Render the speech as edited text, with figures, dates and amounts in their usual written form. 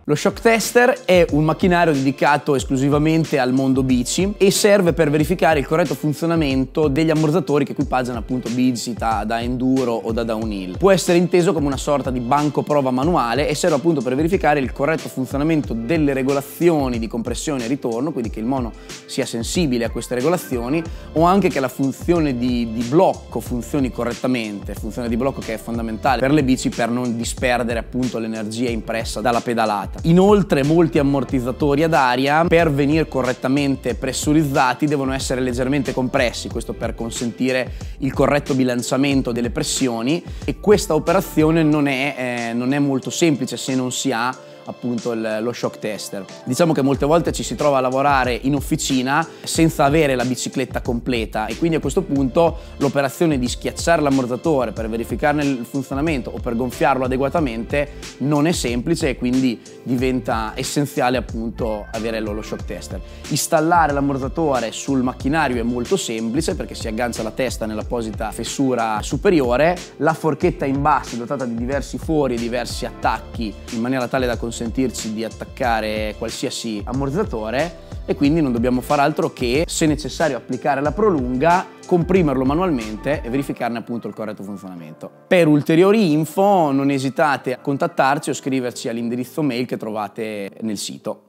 Lo shock tester è un macchinario dedicato esclusivamente al mondo bici e serve per verificare il corretto funzionamento degli ammortizzatori che equipaggiano appunto bici da enduro o da downhill. Può essere inteso come una sorta di banco prova manuale e serve appunto per verificare il corretto funzionamento delle regolazioni di compressione e ritorno, quindi che il mono sia sensibile a queste regolazioni, o anche che la funzione di blocco funzioni correttamente, funzione di blocco che è fondamentale per le bici per non disperdere appunto l'energia impressa dalla pedalata. Inoltre molti ammortizzatori ad aria, per venire correttamente pressurizzati, devono essere leggermente compressi, questo per consentire il corretto bilanciamento delle pressioni, e questa operazione non è molto semplice se non si ha appunto lo shock tester. Diciamo che molte volte ci si trova a lavorare in officina senza avere la bicicletta completa e quindi a questo punto l'operazione di schiacciare l'ammortizzatore per verificarne il funzionamento o per gonfiarlo adeguatamente non è semplice, e quindi diventa essenziale appunto avere lo shock tester. Installare l'ammortizzatore sul macchinario è molto semplice perché si aggancia la testa nell'apposita fessura superiore, la forchetta in basso è dotata di diversi fori e diversi attacchi in maniera tale da consentirci di attaccare qualsiasi ammortizzatore, e quindi non dobbiamo fare altro che, se necessario, applicare la prolunga, comprimerlo manualmente e verificarne appunto il corretto funzionamento. Per ulteriori info non esitate a contattarci o scriverci all'indirizzo mail che trovate nel sito.